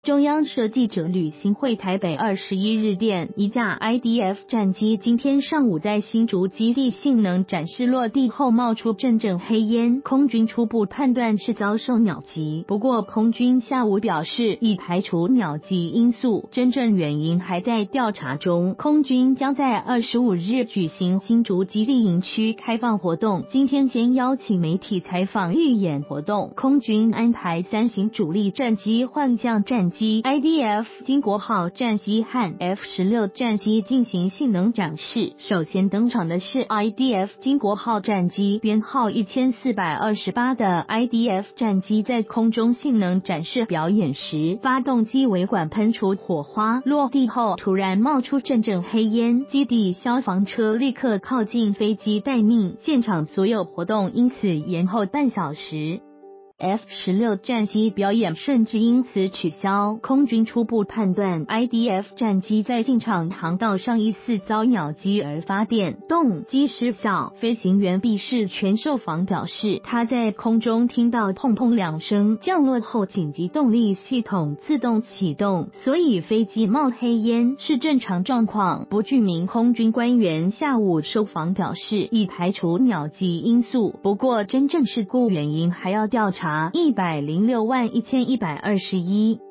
中央社记者吕新会台北21日电，一架 IDF 战机今天上午在新竹基地性能展示落地后冒出阵阵黑烟，空军初步判断是遭受鸟击，不过空军下午表示已排除鸟击因素，真正原因还在调查中。空军将在25日举行新竹基地营区开放活动，今天先邀请媒体采访预演活动。空军安排3型主力战机换将战机 IDF 经国号战机和 F-16战机进行性能展示。首先登场的是 IDF 经国号战机，编号1428的 IDF 战机在空中性能展示表演时，发动机尾管喷出火花，落地后突然冒出阵阵黑烟，基地消防车立刻靠近飞机待命，现场所有活动因此延后半小时。F-16战机表演甚至因此取消，空军初步判断 IDF 战机在进场航道上疑似遭鸟击而发电，动机失效。飞行员毕世全受访表示，他在空中听到砰砰2声，降落后紧急动力系统自动启动，所以飞机冒黑烟是正常状况。不具名空军官员下午受访表示，已排除鸟击因素，不过真正事故原因还要调查。106万1121